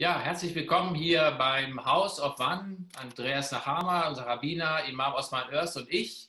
Ja, herzlich willkommen hier beim House of One. Andreas Nachama, unser Rabbiner, Imam Osman Oers und ich.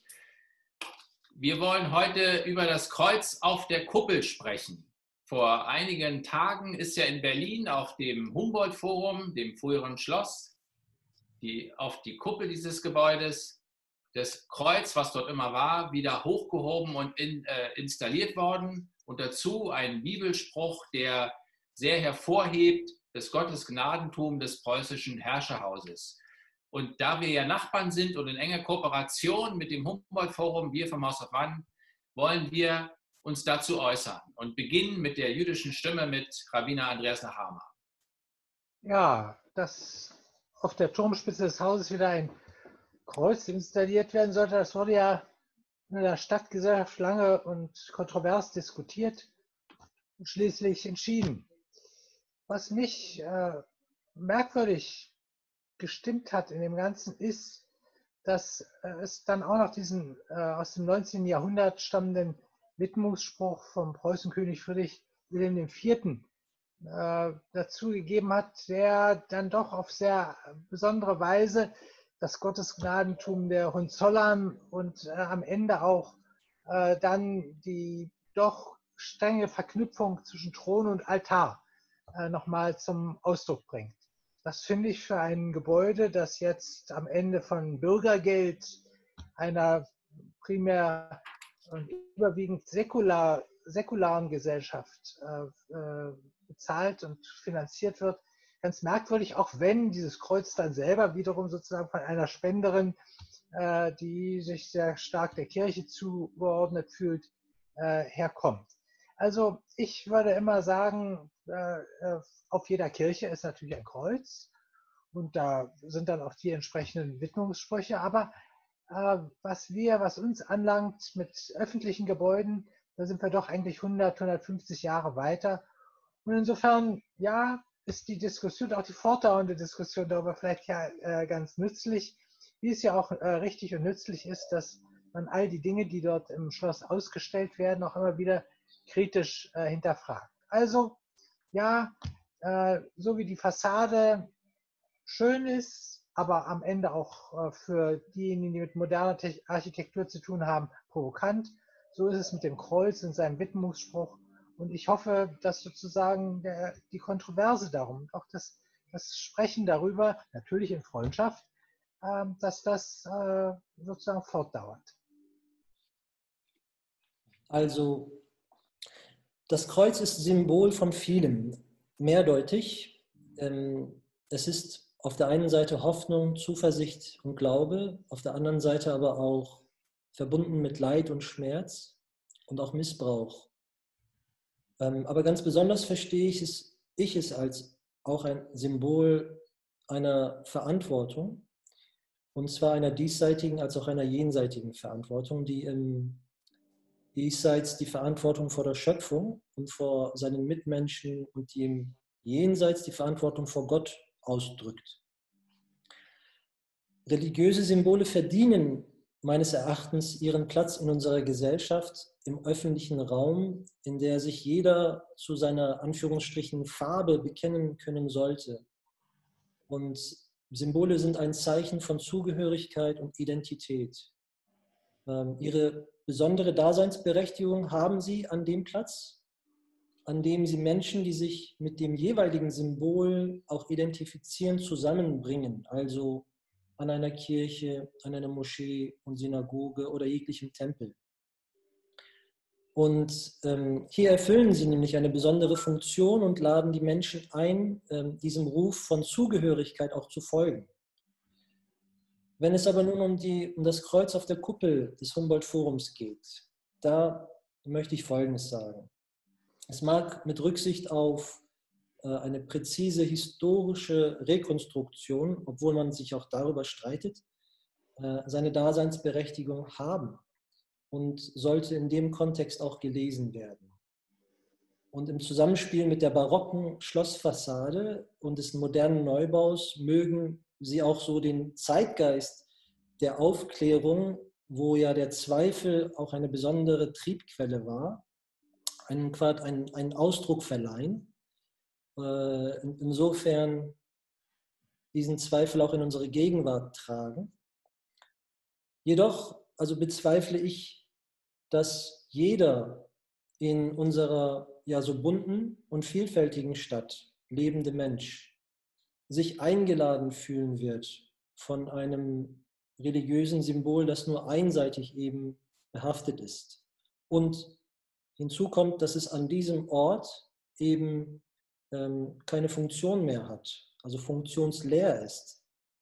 Wir wollen heute über das Kreuz auf der Kuppel sprechen. Vor einigen Tagen ist ja in Berlin auf dem Humboldt-Forum, dem früheren Schloss, auf die Kuppel dieses Gebäudes das Kreuz, was dort immer war, wieder hochgehoben und installiert worden. Und dazu ein Bibelspruch, der sehr hervorhebt das Gottesgnadentum des preußischen Herrscherhauses. Und da wir ja Nachbarn sind und in enger Kooperation mit dem Humboldt-Forum, wir vom House of One, wollen wir uns dazu äußern und beginnen mit der jüdischen Stimme mit Rabbiner Andreas Nachama. Ja, dass auf der Turmspitze des Hauses wieder ein Kreuz installiert werden sollte, das wurde ja in der Stadtgesellschaft lange und kontrovers diskutiert und schließlich entschieden. Was mich merkwürdig gestimmt hat in dem Ganzen ist, dass es dann auch noch diesen aus dem 19. Jahrhundert stammenden Widmungsspruch vom Preußenkönig Friedrich Wilhelm IV. Dazu gegeben hat, der dann doch auf sehr besondere Weise das Gottesgnadentum der Hohenzollern und am Ende auch dann die doch strenge Verknüpfung zwischen Thron und Altar nochmal zum Ausdruck bringt. Das finde ich für ein Gebäude, das jetzt am Ende von Bürgergeld einer primär und überwiegend säkularen Gesellschaft bezahlt und finanziert wird, ganz merkwürdig, auch wenn dieses Kreuz dann selber wiederum sozusagen von einer Spenderin, die sich sehr stark der Kirche zugeordnet fühlt, herkommt. Also ich würde immer sagen, auf jeder Kirche ist natürlich ein Kreuz und da sind dann auch die entsprechenden Widmungssprüche, aber was uns anlangt mit öffentlichen Gebäuden, da sind wir doch eigentlich 100, 150 Jahre weiter. Und insofern, ja, ist die Diskussion, auch die fortdauernde Diskussion darüber vielleicht ja ganz nützlich, wie es ja auch richtig und nützlich ist, dass man all die Dinge, die dort im Schloss ausgestellt werden, auch immer wieder kritisch hinterfragt. Also, ja, so wie die Fassade schön ist, aber am Ende auch für diejenigen, die mit moderner Architektur zu tun haben, provokant. So ist es mit dem Kreuz und seinem Widmungsspruch. Und ich hoffe, dass sozusagen die Kontroverse darum, auch das Sprechen darüber, natürlich in Freundschaft, dass das sozusagen fortdauert. Also, das Kreuz ist Symbol von vielem, mehrdeutig. Es ist auf der einen Seite Hoffnung, Zuversicht und Glaube, auf der anderen Seite aber auch verbunden mit Leid und Schmerz und auch Missbrauch. Aber ganz besonders verstehe ich es als auch ein Symbol einer Verantwortung, und zwar einer diesseitigen als auch einer jenseitigen Verantwortung, die im diesseits die Verantwortung vor der Schöpfung und vor seinen Mitmenschen und die im Jenseits die Verantwortung vor Gott ausdrückt. Religiöse Symbole verdienen meines Erachtens ihren Platz in unserer Gesellschaft, im öffentlichen Raum, in der sich jeder zu seiner Anführungsstrichen Farbe bekennen können sollte. Und Symbole sind ein Zeichen von Zugehörigkeit und Identität. Ihre besondere Daseinsberechtigung haben sie an dem Platz, an dem sie Menschen, die sich mit dem jeweiligen Symbol auch identifizieren, zusammenbringen, also an einer Kirche, an einer Moschee und Synagoge oder jeglichem Tempel. Und hier erfüllen sie nämlich eine besondere Funktion und laden die Menschen ein, diesem Ruf von Zugehörigkeit auch zu folgen. Wenn es aber nun um das Kreuz auf der Kuppel des Humboldt-Forums geht, da möchte ich Folgendes sagen. Es mag mit Rücksicht auf eine präzise historische Rekonstruktion, obwohl man sich auch darüber streitet, seine Daseinsberechtigung haben und sollte in dem Kontext auch gelesen werden. Und im Zusammenspiel mit der barocken Schlossfassade und des modernen Neubaus mögen sie auch so den Zeitgeist der Aufklärung, wo ja der Zweifel auch eine besondere Triebquelle war, einen Ausdruck verleihen. insofern diesen Zweifel auch in unsere Gegenwart tragen. Jedoch also bezweifle ich, dass jeder in unserer ja so bunten und vielfältigen Stadt lebende Mensch sich eingeladen fühlen wird von einem religiösen Symbol, das nur einseitig eben behaftet ist. Und hinzu kommt, dass es an diesem Ort eben keine Funktion mehr hat, also funktionsleer ist.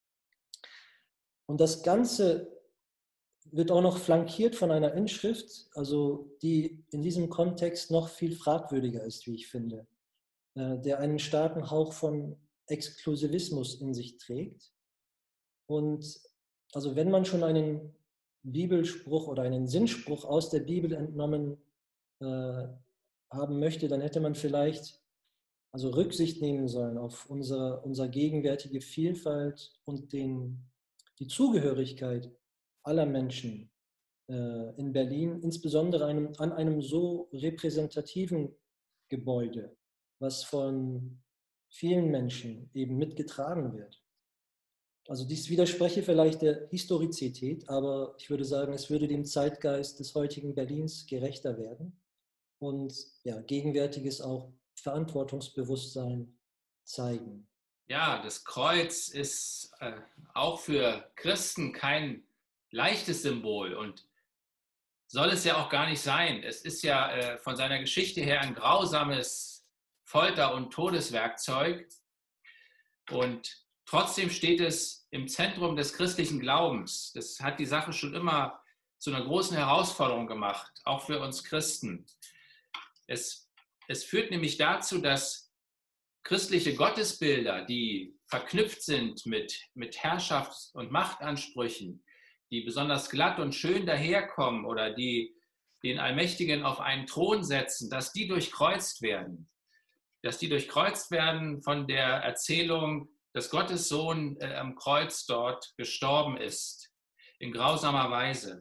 Und das Ganze wird auch noch flankiert von einer Inschrift, also die in diesem Kontext noch viel fragwürdiger ist, wie ich finde, der einen starken Hauch von Exklusivismus in sich trägt. Und also wenn man schon einen Bibelspruch oder einen Sinnspruch aus der Bibel entnommen haben möchte, dann hätte man vielleicht also Rücksicht nehmen sollen auf unsere gegenwärtige Vielfalt und die Zugehörigkeit aller Menschen in Berlin, insbesondere an einem so repräsentativen Gebäude, was von vielen Menschen eben mitgetragen wird. Also dies widerspreche vielleicht der Historizität, aber ich würde sagen, es würde dem Zeitgeist des heutigen Berlins gerechter werden und ja, gegenwärtiges auch Verantwortungsbewusstsein zeigen. Ja, das Kreuz ist auch für Christen kein leichtes Symbol und soll es ja auch gar nicht sein. Es ist ja von seiner Geschichte her ein grausames Folter- und Todeswerkzeug und trotzdem steht es im Zentrum des christlichen Glaubens. Das hat die Sache schon immer zu einer großen Herausforderung gemacht, auch für uns Christen. Es führt nämlich dazu, dass christliche Gottesbilder, die verknüpft sind mit Herrschafts- und Machtansprüchen, die besonders glatt und schön daherkommen oder die den Allmächtigen auf einen Thron setzen, dass die durchkreuzt werden. Dass die durchkreuzt werden von der Erzählung, dass Gottes Sohn am Kreuz dort gestorben ist, in grausamer Weise.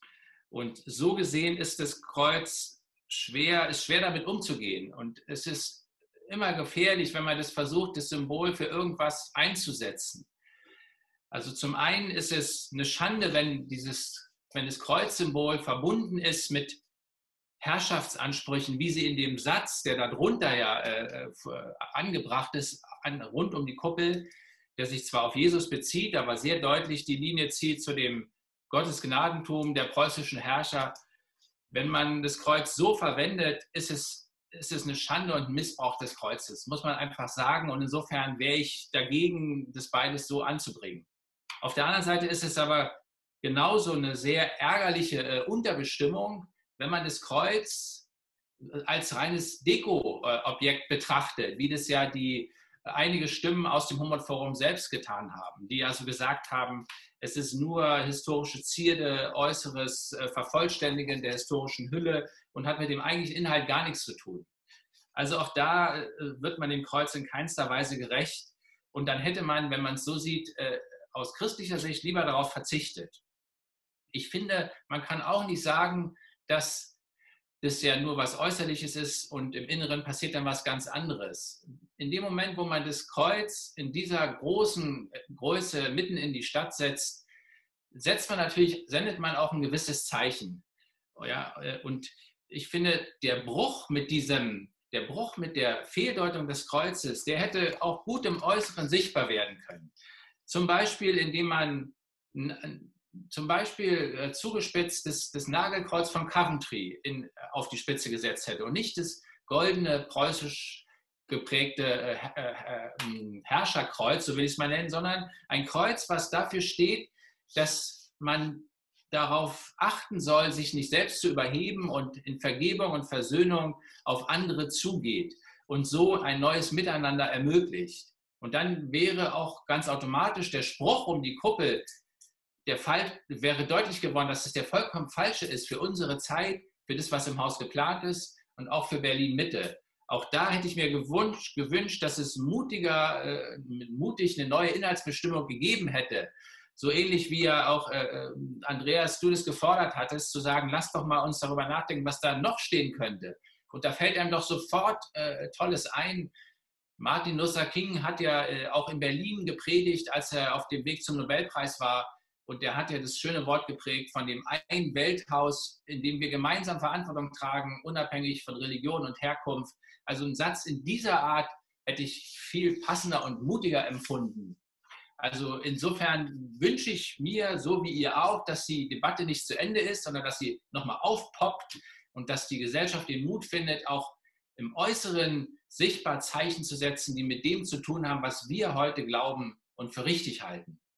Und so gesehen ist das Kreuz schwer damit umzugehen. Und es ist immer gefährlich, wenn man das versucht, das Symbol für irgendwas einzusetzen. Also zum einen ist es eine Schande, wenn das Kreuzsymbol verbunden ist mit Herrschaftsansprüchen, wie sie in dem Satz, der darunter ja angebracht ist, rund um die Kuppel, der sich zwar auf Jesus bezieht, aber sehr deutlich die Linie zieht zu dem Gottesgnadentum der preußischen Herrscher. Wenn man das Kreuz so verwendet, ist es eine Schande und ein Missbrauch des Kreuzes, muss man einfach sagen. Und insofern wäre ich dagegen, das beides so anzubringen. Auf der anderen Seite ist es aber genauso eine sehr ärgerliche Unterbestimmung, wenn man das Kreuz als reines Deko-Objekt betrachtet, wie das ja einige Stimmen aus dem Humboldt-Forum selbst getan haben, die also gesagt haben, es ist nur historische Zierde, äußeres Vervollständigen der historischen Hülle und hat mit dem eigentlichen Inhalt gar nichts zu tun. Also auch da wird man dem Kreuz in keinster Weise gerecht. Und dann hätte man, wenn man es so sieht, aus christlicher Sicht lieber darauf verzichtet. Ich finde, man kann auch nicht sagen, dass das ja nur was Äußerliches ist und im Inneren passiert dann was ganz anderes. In dem Moment, wo man das Kreuz in dieser großen Größe mitten in die Stadt setzt, sendet man auch ein gewisses Zeichen. Ja, und ich finde, der Bruch mit der Fehldeutung des Kreuzes, der hätte auch gut im Äußeren sichtbar werden können. Zum Beispiel, indem man zugespitzt das Nagelkreuz von Coventry auf die Spitze gesetzt hätte und nicht das goldene, preußisch geprägte Herrscherkreuz, so will ich es mal nennen, sondern ein Kreuz, was dafür steht, dass man darauf achten soll, sich nicht selbst zu überheben und in Vergebung und Versöhnung auf andere zugeht und so ein neues Miteinander ermöglicht. Und dann wäre auch ganz automatisch der Spruch um die Kuppel, wäre deutlich geworden, dass es der vollkommen falsche ist für unsere Zeit, für das, was im Haus geplant ist und auch für Berlin-Mitte. Auch da hätte ich mir gewünscht, dass es mutig eine neue Inhaltsbestimmung gegeben hätte. So ähnlich wie ja auch, Andreas, du das gefordert hattest, zu sagen, lass doch mal uns darüber nachdenken, was da noch stehen könnte. Und da fällt einem doch sofort Tolles ein. Martin Luther King hat ja auch in Berlin gepredigt, als er auf dem Weg zum Nobelpreis war. Und der hat ja das schöne Wort geprägt von dem ein Welthaus, in dem wir gemeinsam Verantwortung tragen, unabhängig von Religion und Herkunft. Also ein Satz in dieser Art hätte ich viel passender und mutiger empfunden. Also insofern wünsche ich mir, so wie ihr auch, dass die Debatte nicht zu Ende ist, sondern dass sie nochmal aufpoppt und dass die Gesellschaft den Mut findet, auch im Äußeren sichtbar Zeichen zu setzen, die mit dem zu tun haben, was wir heute glauben und für richtig halten.